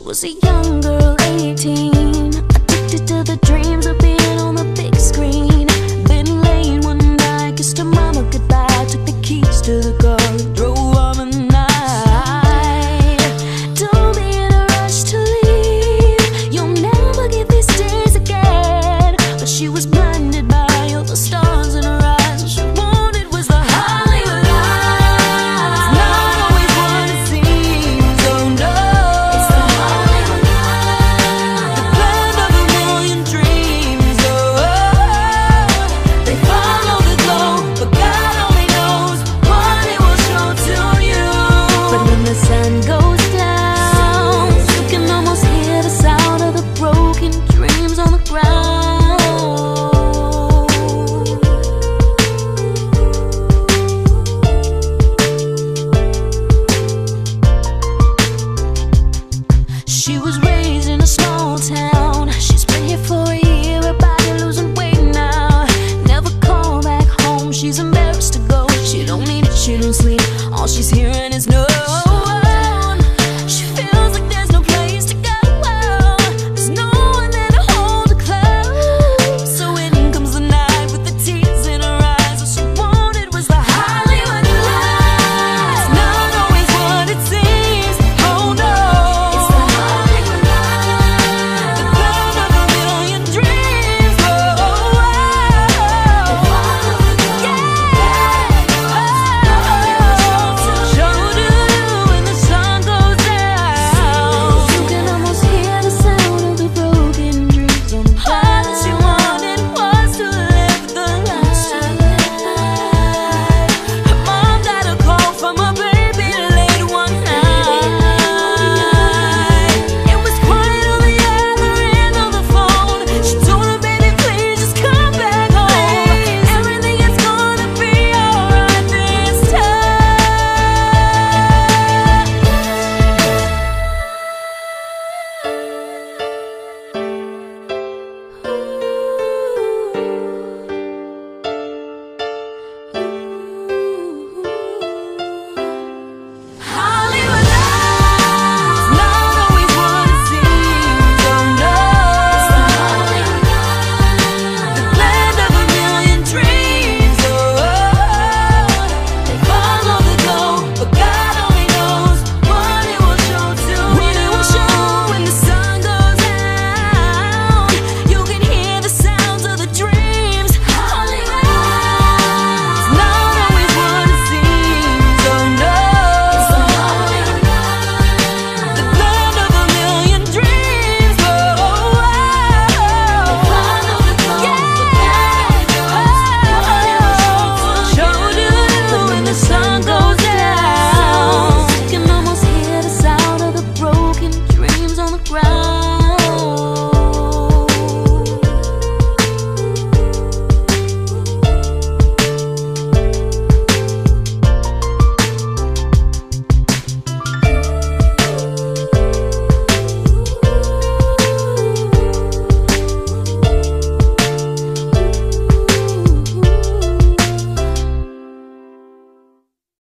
was a young girl, 18, addicted to the dreams of being on the big screen. Then late one night, kissed her mama goodbye, took the keys to the car and drove on the night. Don't be in a rush to leave, you'll never get these days again. But she was blinded by all the stars in her eyes. All she wanted was the Hollywood life. It's not always what it seems, oh no. It's the Hollywood life, the land of a million dreams, oh. They follow the glow, but God only knows what it will show to you. But when the sun goes down, you can almost hear the sound of the broken dreams on the ground.